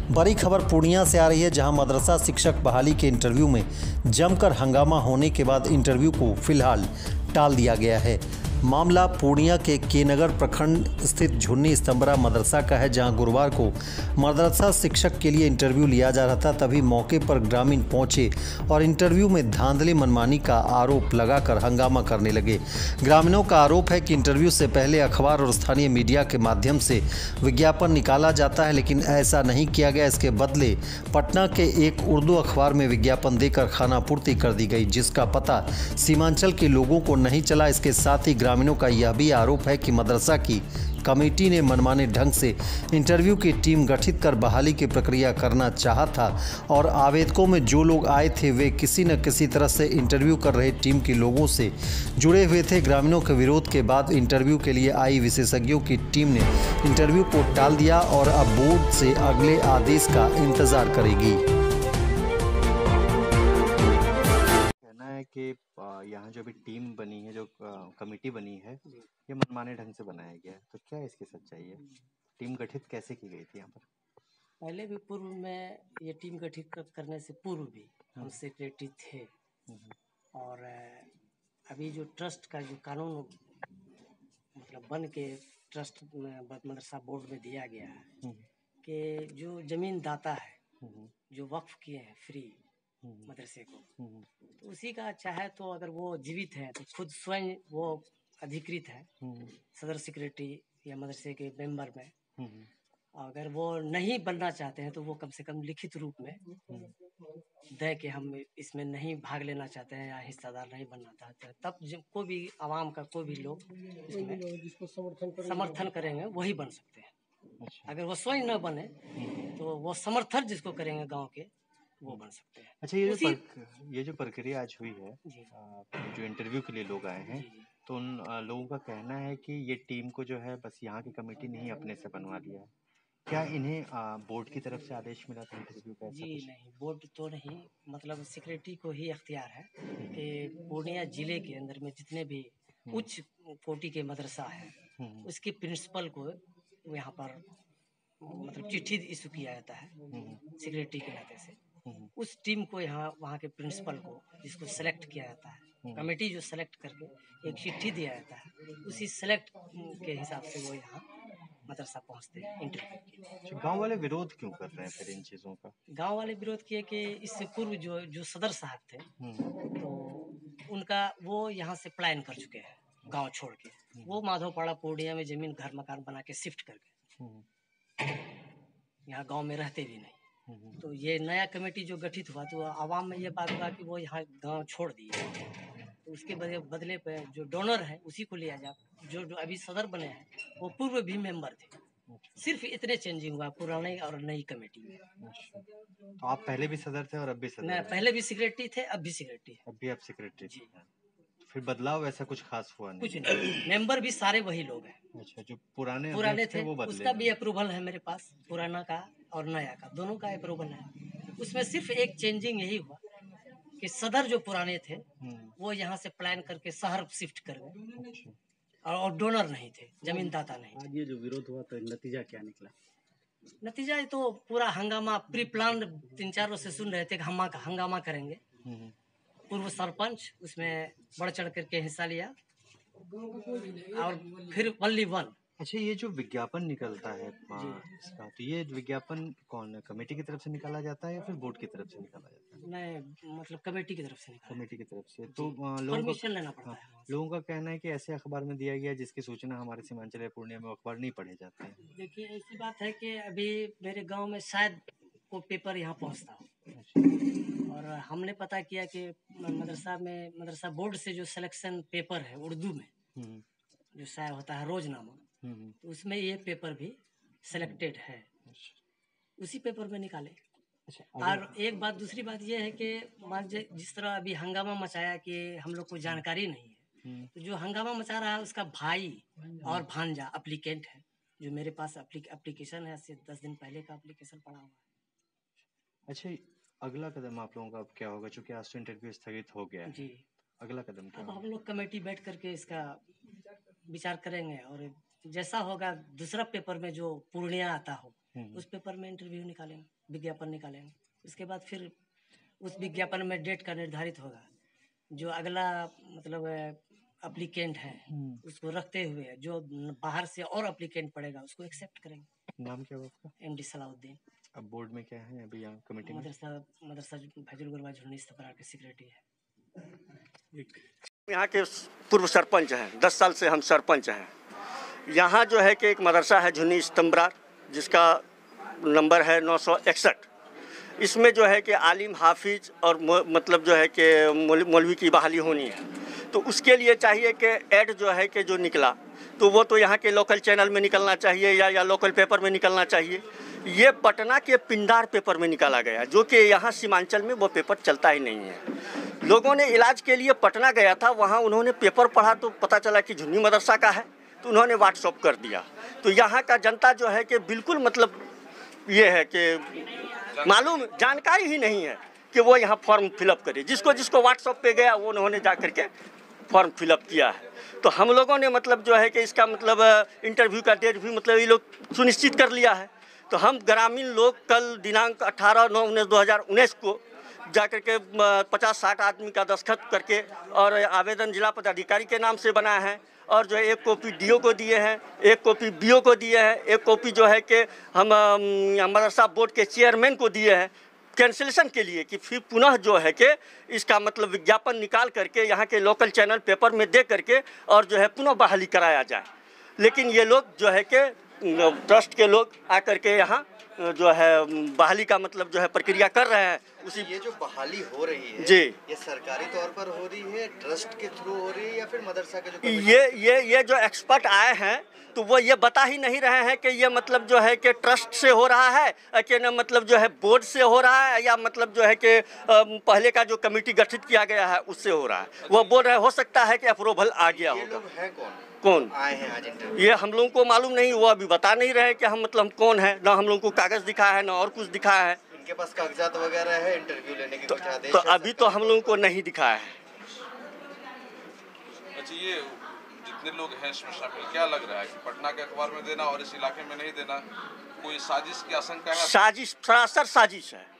बड़ी खबर पूर्णिया से आ रही है, जहां मदरसा शिक्षक बहाली के इंटरव्यू में जमकर हंगामा होने के बाद इंटरव्यू को फिलहाल टाल दिया गया है। मामला पूर्णिया के केनगर प्रखंड स्थित झुन्नी स्तंभरा मदरसा का है, जहां गुरुवार को मदरसा शिक्षक के लिए इंटरव्यू लिया जा रहा था। तभी मौके पर ग्रामीण पहुंचे और इंटरव्यू में धांधली मनमानी का आरोप लगाकर हंगामा करने लगे। ग्रामीणों का आरोप है कि इंटरव्यू से पहले अखबार और स्थानीय मीडिया के माध्यम से विज्ञापन निकाला जाता है, लेकिन ऐसा नहीं किया गया। इसके बदले पटना के एक उर्दू अखबार में विज्ञापन देकर खानापूर्ति कर दी गई, जिसका पता सीमांचल के लोगों को नहीं चला। इसके साथ ही ग्रामीणों का यह भी आरोप है कि मदरसा की कमेटी ने मनमाने ढंग से इंटरव्यू की टीम गठित कर बहाली की प्रक्रिया करना चाहा था और आवेदकों में जो लोग आए थे वे किसी न किसी तरह से इंटरव्यू कर रहे टीम के लोगों से जुड़े हुए थे। ग्रामीणों के विरोध के बाद इंटरव्यू के लिए आई विशेषज्ञों की टीम ने इंटरव्यू को टाल दिया और अब बोर्ड से अगले आदेश का इंतजार करेगी। कि यहाँ जो भी टीम बनी है, जो कमेटी बनी है, ये मनमाने ढंग से बनाया गया है, तो क्या इसकी सच्चाई है? टीम गठित कैसे की गई थी यहाँ पर? पहले भी पूर्व में ये टीम गठित करने से पूर्व भी हम सेक्रेटरी थे और अभी जो ट्रस्ट का जो कानून मतलब बन के ट्रस्ट में मदरसा बोर्ड में दिया गया है कि जो जमीन दाता है जो वक्फ किए हैं फ्री मदरसे को, तो उसी का चाहे तो अगर वो जीवित है तो खुद स्वयं वो अधिकृत है सदर सेक्रेटरी या मदरसे के मेंबर में। अगर वो नहीं बनना चाहते हैं तो वो कम से कम लिखित रूप में दे कि हम इसमें नहीं भाग लेना चाहते हैं या हिस्सेदार नहीं बनना चाहते हैं, तब कोई भी आवाम का कोई भी लोग इसमें समर्थन करेंगे वही बन सकते हैं। अगर वो स्वयं न बने तो वो समर्थन जिसको करेंगे गांव के वो बन सकते हैं। अच्छा, ये जो प्रक्रिया आज हुई है, जो इंटरव्यू के लिए लोग आए हैं, तो उन लोगों का कहना है कि ये टीम को जो है बस यहाँ की कमेटी ने ही अपने से बनवा लिया है। क्या इन्हें बोर्ड की तरफ से आदेश मिला था इंटरव्यू का? जी नहीं, बोर्ड तो नहीं, मतलब सेक्रेटरी को ही अख्तियार है कि पूर्णिया जिले के अंदर में जितने भी उच्च कोटि के मदरसा है उसके प्रिंसिपल को यहाँ पर मतलब चिट्ठी इशू किया जाता है सेक्रेटरी के नाते से। उस टीम को यहाँ वहाँ के प्रिंसिपल को जिसको सेलेक्ट किया जाता है, कमेटी जो सेलेक्ट करके एक चिट्ठी दिया जाता है, उसी सेलेक्ट के हिसाब से वो यहाँ मदरसा पहुँचते हैं इंटरव्यू के। गांव वाले विरोध क्यों कर रहे हैं फिर इन चीज़ों का? गांव वाले विरोध किए कि इससे पूर्व जो सदर साहब थे तो उनका वो यहाँ से पलायन कर चुके हैं गांव छोड़ के। वो माधोपाड़ा पूर्णिया में जमीन घर मकान बना के शिफ्ट कर गए, यहाँ गांव में रहते भी नहीं। तो ये नया कमेटी जो गठित हुआ तो आवाम में ये बात हुआ कि वो यहाँ गांव छोड़ दिए, तो उसके बदले पे जो डोनर है उसी को लिया जाए। जो अभी सदर बने हैं वो पूर्व भी मेंबर थे, सिर्फ इतने चेंजिंग हुआ पुराने और नई कमेटी में। तो आप पहले भी सदर थे और अब भी सदर? मैं पहले भी सेक्रेटरी थे, अब भी सेक्रेटरी है। अब भी आप सेक्रेटरी जी। फिर बदलाव ऐसा कुछ खास हुआ नहीं? कुछ नहीं, मेंबर भी सारे वही लोग हैं। अच्छा, जो पुराने थे वो बदले? उसका भी अप्रूवल है मेरे पास, पुराना का और नया का दोनों का अप्रूवल है। उसमें सिर्फ एक चेंजिंग यही हुआ कि सदर जो पुराने थे वो यहाँ से प्लान करके शहर शिफ्ट कर गए और डोनर नहीं थे, जमीन दाता नहीं। आज ये जो विरोध हुआ तो नतीजा क्या निकला? नतीजा तो पूरा हंगामा प्री प्लान 3-4 रोज से सुन रहे थे कि हंगामा करेंगे। पूर्व सरपंच उसमें बढ़ चढ़ करके हिस्सा लिया और फिर only one। अच्छा, ये जो विज्ञापन निकलता है इसका, तो ये विज्ञापन कौन कमेटी की तरफ से निकाला जाता है या फिर बोर्ड की तरफ से निकाला जाता है? नहीं, मतलब कमेटी की तरफ से निकाला। कमेटी की तरफ से तो परमिशन लेना पड़ता है। लोगों का कहना है कि ऐसे अखबार में दिया गया जिसकी सूचना हमारे सीमांचल पूर्णिया में अखबार नहीं पढ़े जाते हैं। देखिए, ऐसी बात है कि अभी मेरे गांव में शायद वो पेपर यहाँ पहुँचता हो और हमने पता किया कि मदरसा बोर्ड से जो सिलेक्शन पेपर है उर्दू में जो शायद होता है रोजनामा, तो उसमें ये पेपर भी सिलेक्टेड है, उसी पेपर में निकाले। और एक बात, दूसरी बात ये है कि मान जिस तरह अभी हंगामा मचाया कि हम लोग को जानकारी नहीं है, तो जो हंगामा मचा रहा है उसका भाई और भांजा एप्लीकेंट है, जो मेरे पास एप्लीकेशन है, 10 दिन पहले का एप्लीकेशन पड़ा हुआ है। अच्छा, अगला कदम आप लोगों का क्या होगा? चूंकि आज तो इंटरव्यू स्थगित हो गया है जी, अगला कदम क्या? अब हम लोग कमेटी बैठ करके इसका विचार करेंगे और जैसा होगा दूसरा पेपर में जो पूर्णिया आता हो उस पेपर में इंटरव्यू निकालेंगे, विज्ञापन निकालेंगे। उसके बाद फिर उस विज्ञापन में डेट का निर्धारित होगा। जो अगला मतलब एप्लीकेंट है उसको रखते हुए जो बाहर से और एप्लीकेंट पड़ेगा उसको एक्सेप्ट करेंगे। नाम क्या हुआ उसका? एमडी सलाउद्दीन। अब बोर्ड में क्या है अभी यहाँ कमेटी में? मदरसा फैजुल गुरबा झुन्नी इस्तफरार के सेक्रेटरी है। यहाँ के पूर्व सरपंच हैं, 10 साल से हम सरपंच हैं। यहाँ जो है कि एक मदरसा है झुन्नी इस्तफरार जिसका नंबर है 961। इसमें जो है कि आलिम हाफिज और मतलब जो है कि मौलवी की बहाली होनी है, तो उसके लिए चाहिए कि ऐड जो है कि जो निकला तो वो तो यहाँ के लोकल चैनल में निकलना चाहिए या लोकल पेपर में निकलना चाहिए। ये पटना के पिंडार पेपर में निकाला गया जो कि यहाँ सीमांचल में वो पेपर चलता ही नहीं है। लोगों ने इलाज के लिए पटना गया था, वहाँ उन्होंने पेपर पढ़ा तो पता चला कि झुन्नी मदरसा का है, तो उन्होंने व्हाट्सअप कर दिया। तो यहाँ का जनता जो है कि बिल्कुल मतलब ये है कि मालूम जानकारी ही नहीं है कि वो यहाँ फॉर्म फिलअप करे। जिसको व्हाट्सअप पे गया वो उन्होंने जा करके फॉर्म फिलअप किया है। तो हम लोगों ने मतलब जो है कि इसका मतलब इंटरव्यू का डेट भी मतलब ये लोग सुनिश्चित कर लिया है। तो हम ग्रामीण लोग कल दिनांक 18/9/2019 को जाकर के 50-60 आदमी का दस्तखत करके और आवेदन जिला पदाधिकारी के नाम से बनाया है और जो है एक कॉपी डीओ को दिए हैं, एक कॉपी बीओ को दिए हैं, एक कॉपी जो है कि हम मदरसा बोर्ड के चेयरमैन को दिए हैं कैंसिलेशन के लिए कि फिर पुनः जो है कि इसका मतलब विज्ञापन निकाल करके यहाँ के लोकल चैनल पेपर में दे करके और जो है पुनः बहाली कराया जाए। लेकिन ये लोग जो है कि ट्रस्ट के लोग आकर के यहाँ जो है बहाली का मतलब जो है प्रक्रिया कर रहे हैं। उसी ये जो बहाली हो रही है जी, ये सरकारी तौर पर हो रही है, ट्रस्ट के थ्रू हो रही है या फिर मदरसा के जो ये जो एक्सपर्ट आए हैं तो वो ये बता ही नहीं रहे हैं कि ये मतलब जो है कि ट्रस्ट से हो रहा है कि न मतलब जो है बोर्ड से हो रहा है या मतलब जो है कि पहले का जो कमेटी गठित किया गया है उससे हो रहा है। वो बोल रहे हो सकता है कि अप्रूवल आ गया होगा। लोग हैं कौन आए हैं आज इंटरव्यू? ये हम लोगों को मालूम नहीं, वो अभी बता नहीं रहे कि हम मतलब कौन है, ना हम लोगों को कागज दिखाया है ना और कुछ दिखाया है। इनके पास कागजात वगैरह है इंटरव्यू लेने के कुछ आदेश? तो अभी तो हम लोगों को नहीं दिखाया है। अच्छा, ये जितने लोग हैं इसमें शामिल, क्या लग रहा है कि पटना के अखबार में देना और इस इलाके में नहीं देना कोई साजिश की आशंका है? साजिश, सरासर साजिश है,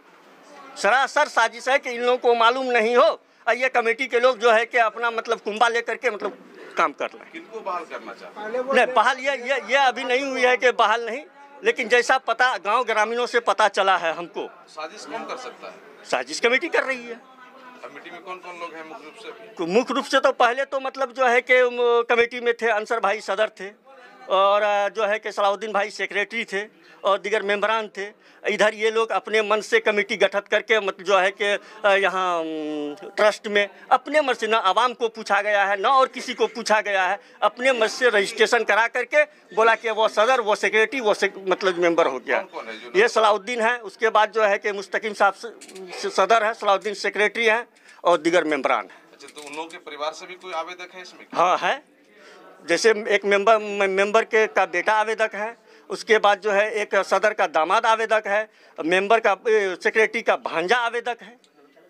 सरासर साजिश है कि इन लोगों को मालूम नहीं हो और ये कमेटी के लोग जो है कि अपना मतलब कुंभा लेकर के मतलब काम कर रहे हैं। किनको बहाल करना चाहते हैं? नहीं, बहाल ये अभी नहीं हुई है कि बहाल नहीं, लेकिन जैसा पता गांव ग्रामीणों से पता चला है हमको। साजिश कौन कर सकता है? साजिश कमेटी कर रही है। कमेटी में कौन कौन लोग हैं मुख्य रूप से? मुख्य रूप से तो पहले तो मतलब जो है कि कमेटी में थे अंसर भाई सदर थे और जो है कि सलाउद्दीन भाई सेक्रेटरी थे और दीगर मेंबरान थे। इधर ये लोग अपने मन से कमेटी गठित करके मतलब जो है कि यहाँ ट्रस्ट में अपने मन से न आवाम को पूछा गया है न और किसी को पूछा गया है, अपने मन से रजिस्ट्रेशन करा करके बोला कि वो सदर वो सेक्रेटरी मतलब मेंबर हो गया। ये सलाउद्दीन है, उसके बाद जो है कि मुस्तकीम साहब सदर है, सलाउद्दीन सेक्रेटरी हैं और दीगर मेंबरान हैं। अच्छा, तो उन लोगों के परिवार से भी कोई आवेदक है इसमें? हाँ है, जैसे एक मेंबर के का बेटा आवेदक है, उसके बाद जो है एक सदर का दामाद आवेदक है, मेंबर का सेक्रेटरी का भांजा आवेदक है।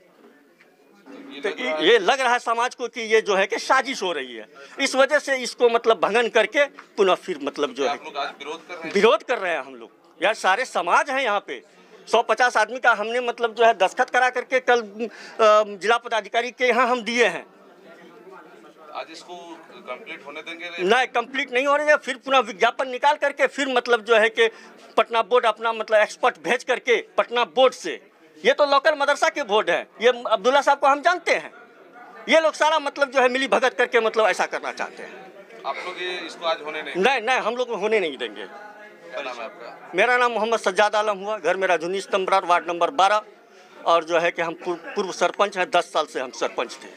तो ये लग रहा है समाज को कि ये जो है कि साजिश हो रही है, इस वजह से इसको मतलब भंगन करके पुनः फिर मतलब जो है आप लोग आज विरोध कर रहे हैं। हम लोग यार सारे समाज हैं यहाँ पे 150 आदमी का हमने मतलब जो है दस्तखत करा करके कल जिला पदाधिकारी के यहाँ हम दिए हैं। आज इसको कंप्लीट होने देंगे? नहीं, कंप्लीट नहीं होने देंगे। फिर पुनः विज्ञापन निकाल करके फिर मतलब जो है कि पटना बोर्ड अपना मतलब एक्सपर्ट भेज करके पटना बोर्ड से, ये तो लोकल मदरसा के बोर्ड है, ये अब्दुल्ला साहब को हम जानते हैं, ये लोग सारा मतलब जो है मिली भगत करके मतलब ऐसा करना चाहते हैं। आप लोग ये इसको आज होने नहीं, हम लोग होने नहीं देंगे। क्या नाम है आपका? मेरा नाम मोहम्मद सज्जाद आलम हुआ, घर मेरा झुन्नी इस्तफरार, वार्ड नंबर 12 और जो है कि हम पूर्व सरपंच हैं, 10 साल से हम सरपंच थे।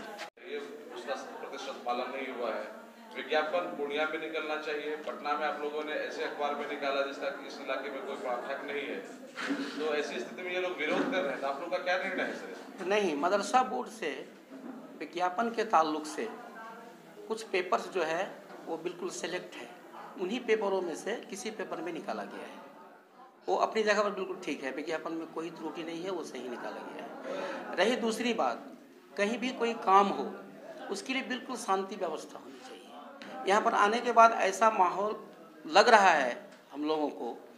पालन नहीं हुआ है, विज्ञापन पूर्णिया में निकलना चाहिए, पटना में आप लोगों ने ऐसे अखबार में निकाला जिसका इस इलाके में कोई हक नहीं है, तो ऐसी स्थिति में ये लोग विरोध कर रहे हैं, तो आप लोग का क्या निर्णय है सर? नहीं, मदरसा बोर्ड से विज्ञापन के ताल्लुक से कुछ पेपर्स जो है वो बिल्कुल सेलेक्ट है, उन्हीं पेपरों में से किसी पेपर में निकाला गया है, वो अपनी जगह पर बिल्कुल ठीक है, विज्ञापन में कोई त्रुटि नहीं है, वो सही निकाला गया है। रही दूसरी बात, कहीं भी कोई काम हो उसके लिए बिल्कुल शांति व्यवस्था होनी चाहिए। यहाँ पर आने के बाद ऐसा माहौल लग रहा है हम लोगों को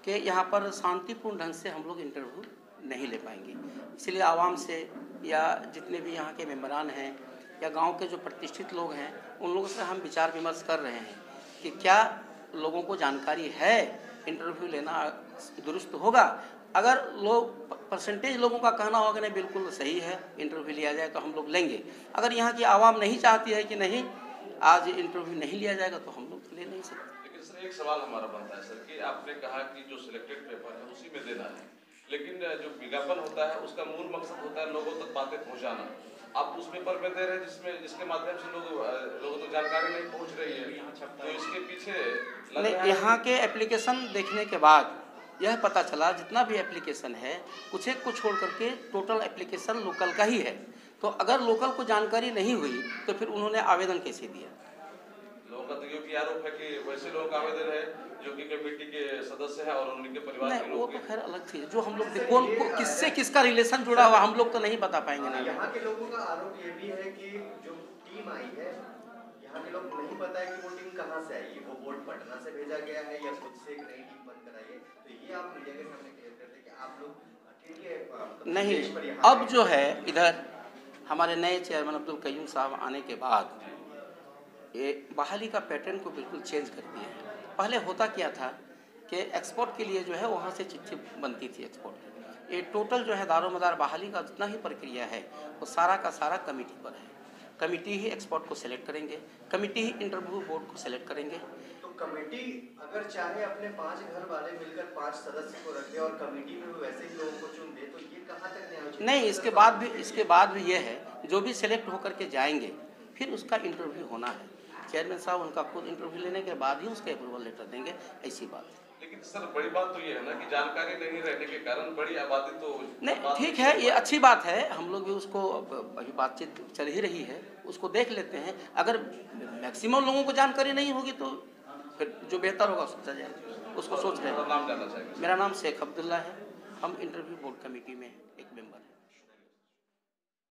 कि यहाँ पर शांतिपूर्ण ढंग से हम लोग इंटरव्यू नहीं ले पाएंगे। इसलिए आवाम से या जितने भी यहाँ के मेंबरान हैं या गांव के जो प्रतिष्ठित लोग हैं उन लोगों से हम विचार विमर्श कर रहे हैं कि क्या लोगों को जानकारी है, इंटरव्यू लेना दुरुस्त होगा। अगर लोग परसेंटेज लोगों का कहना होगा कि नहीं बिल्कुल सही है, इंटरव्यू लिया जाए तो हम लोग लेंगे। अगर यहाँ की आवाम नहीं चाहती है कि नहीं आज इंटरव्यू नहीं लिया जाएगा तो हम लोग ले नहीं सकते। लेकिन सर एक सवाल हमारा बनता है सर कि आपने कहा कि जो सिलेक्टेड पेपर है उसी में देना है, लेकिन जो विज्ञापन होता है उसका मूल मकसद होता है लोगों तक बातें पहुँचाना। आप उस पेपर में दे रहे हैं जिसके माध्यम से लोगों तक जानकारी नहीं पहुँच रही है, तो इसके पीछे नहीं, यहाँ के एप्लीकेशन देखने के बाद यह पता चला जितना भी एप्लीकेशन है कुछ एक को छोड़ करके टोटल एप्लीकेशन लोकल का ही है। तो अगर लोकल को जानकारी नहीं हुई तो फिर उन्होंने आवेदन कैसे दिया? लोगों का तो ये भी आरोप है कि वैसे लोगों का आवेदन है जो कि कमेटी के सदस्य हैं और उनके परिवार के लोग। वो तो खैर अलग चीज, जो हम लोग कौन किससे किसका रिलेशन जुड़ा हुआ हम लोग तो नहीं बता पाएंगे ना। यहाँ के लोगों का आरोप ये भी है कि जो टीम आई है यहाँ के लोग नहीं पता है कि वो टीम कहाँ से आई है, वो बोर्ड पटना से भेजा गया है या खुद से एक नई टीम बनकर आई है। तो ये आप मीडिया के सामने क्लियर करते हैं कि आप लोग ठीक है नहीं। अब जो है इधर हमारे नए चेयरमैन अब्दुल कयूम साहब आने के बाद ये बहाली का पैटर्न को बिल्कुल चेंज कर दिया है। पहले होता क्या था कि एक्सपोर्ट के लिए जो है वहाँ से चिट्ठी बनती थी एक्सपोर्ट। ये टोटल जो है दारोमदार बहाली का जितना ही प्रक्रिया है वो सारा का सारा कमेटी पर है। कमेटी ही एक्सपोर्ट को सिलेक्ट करेंगे, कमेटी ही इंटरव्यू बोर्ड को सिलेक्ट करेंगे। तो कमेटी अगर चाहे अपने 5 घर वाले मिलकर 5 सदस्य को रखे और कमेटी में वैसे ही लोगों को चुन दे तो ये कहाँ तक न्याय? नहीं, इसके बाद भी ये है जो भी सिलेक्ट होकर के जाएंगे फिर उसका इंटरव्यू होना है। चेयरमैन साहब उनका खुद इंटरव्यू लेने के बाद ही उसका अप्रूवल लेटर देंगे, ऐसी बात है। लेकिन सर बड़ी बात तो ये है ना कि जानकारी नहीं रहने के कारण बड़ी आबादी तो नहीं, ठीक है, ये अच्छी बात है। हम लोग भी उसको अभी बातचीत चल ही रही है, उसको देख लेते हैं। अगर मैक्सिमम लोगों को जानकारी नहीं होगी तो फिर जो बेहतर होगा सोचा जाएगा, उसको सोच रहे हैं। नाम जानना चाहिए। मेरा नाम शेख अब्दुल्ला है, हम इंटरव्यू बोर्ड कमेटी में एक मेंबर हैं।